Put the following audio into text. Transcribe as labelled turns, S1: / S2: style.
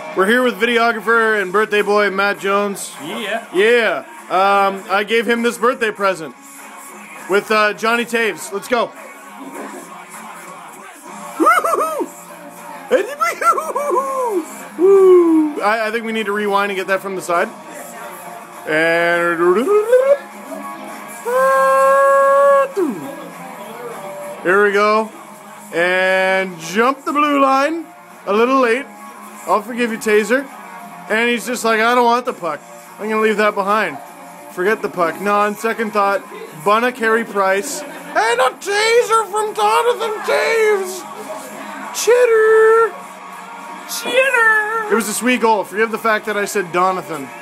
S1: We're here with videographer and birthday boy Matt Jones.
S2: Yeah.
S1: Yeah. I gave him this birthday present with Johnny Toews. Let's go. I think we need to rewind and get that from the side. And here we go. And jump the blue line. A little late. I'll forgive you, Taser. And he's just like, I don't want the puck. I'm going to leave that behind. Forget the puck. No, on second thought, Bunna Carey Price. And a taser from Jonathan Toews. Chitter. Chitter. It was a sweet goal. Forgive the fact that I said Donathan.